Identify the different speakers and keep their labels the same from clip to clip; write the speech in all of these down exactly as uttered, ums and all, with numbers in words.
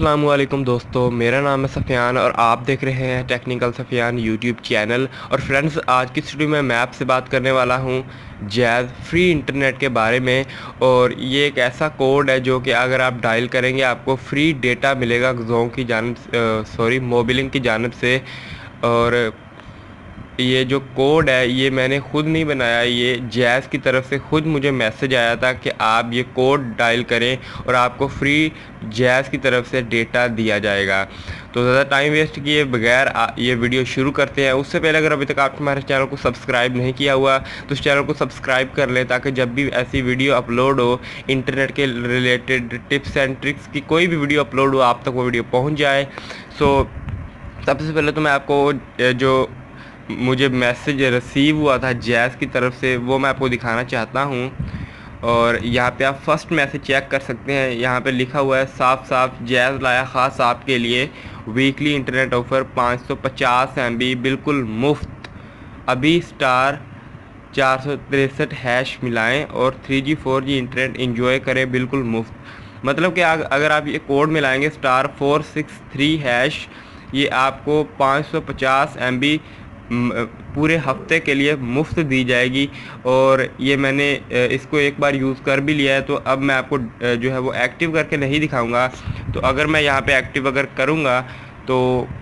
Speaker 1: अस्सलामुअलैकुम दोस्तों, मेरा नाम है सफ़ियान और आप देख रहे हैं टेक्निकल सफ़ियान यूट्यूब चैनल। और फ्रेंड्स, आज की वीडियो में मैं आपसे बात करने वाला हूं जैज़ फ्री इंटरनेट के बारे में। और ये एक ऐसा कोड है जो कि अगर आप डायल करेंगे आपको फ्री डेटा मिलेगा जों की जानब सॉरी मोबिलिंग की जानब से। और ये जो कोड है ये मैंने ख़ुद नहीं बनाया, ये जैज़ की तरफ से ख़ुद मुझे मैसेज आया था कि आप ये कोड डायल करें और आपको फ्री जैज़ की तरफ से डेटा दिया जाएगा। तो ज़्यादा टाइम वेस्ट किए बगैर ये वीडियो शुरू करते हैं। उससे पहले अगर अभी तक आपने हमारे चैनल को सब्सक्राइब नहीं किया हुआ तो इस चैनल को सब्सक्राइब कर लें, ताकि जब भी ऐसी वीडियो अपलोड हो, इंटरनेट के रिलेटेड टिप्स एंड ट्रिक्स की कोई भी वीडियो अपलोड हो, आप तक वो वीडियो पहुँच जाए। सो सबसे पहले तो मैं आपको जो मुझे मैसेज रिसीव हुआ था जैज़ की तरफ से वो मैं आपको दिखाना चाहता हूँ। और यहाँ पे आप फर्स्ट मैसेज चेक कर सकते हैं, यहाँ पे लिखा हुआ है साफ साफ जैज़ लाया ख़ास आपके लिए वीकली इंटरनेट ऑफ़र पाँच सौ पचास एम बी बिल्कुल मुफ्त। अभी स्टार चार सौ तिरसठ हैश मिलाएं और three G four G internet enjoy करें बिल्कुल मुफ्त। मतलब कि अगर आप ये कोड मिलाएंगे star four six three hash, ये आपको पाँच सौ पचास एम बी पूरे हफ्ते के लिए मुफ्त दी जाएगी। और ये मैंने इसको एक बार यूज़ कर भी लिया है, तो अब मैं आपको जो है वो एक्टिव करके नहीं दिखाऊंगा। तो अगर मैं यहाँ पे एक्टिव अगर करूँगा तो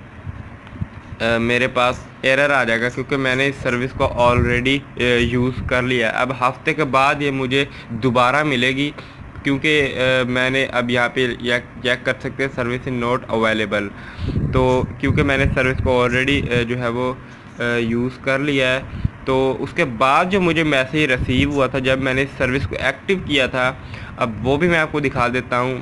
Speaker 1: आ, मेरे पास एरर आ जाएगा, क्योंकि मैंने इस सर्विस को ऑलरेडी यूज़ कर लिया है। अब हफ्ते के बाद ये मुझे दोबारा मिलेगी, क्योंकि मैंने अब यहाँ पे चेक कर सकते हैं सर्विस इज नॉट अवेलेबल। तो क्योंकि मैंने सर्विस को ऑलरेडी जो है वो यूज़ कर लिया है, तो उसके बाद जो मुझे मैसेज रिसीव हुआ था जब मैंने इस सर्विस को एक्टिव किया था, अब वो भी मैं आपको दिखा देता हूँ।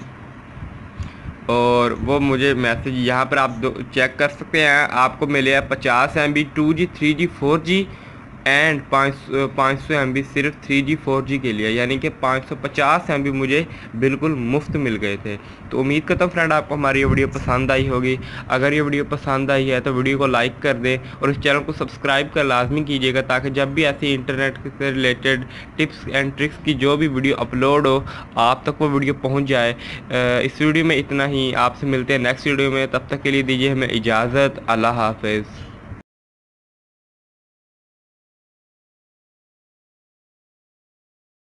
Speaker 1: और वो मुझे मैसेज यहाँ पर आप दो चेक कर सकते हैं, आपको मिले पचास MB two G three G four G and पाँच पाँच सौ एम बी सिर्फ थ्री जी फोर जी के लिए, यानी कि पाँच सौ पचास एम बी मुझे बिल्कुल मुफ्त मिल गए थे। तो उम्मीद करता हूँ फ्रेंड आपको हमारी ये वीडियो पसंद आई होगी। अगर ये वीडियो पसंद आई है तो वीडियो को लाइक कर दें और इस चैनल को सब्सक्राइब कर लाजमी कीजिएगा, ताकि जब भी ऐसी इंटरनेट से रिलेटेड टिप्स एंड ट्रिक्स की जो भी वीडियो अपलोड हो आप तक वो वीडियो पहुँच जाए। इस वीडियो में इतना ही, आपसे मिलते हैं नेक्स्ट वीडियो में। तब तक के लिए दीजिए हमें इजाज़त। अल्लाह हाफ़िज़।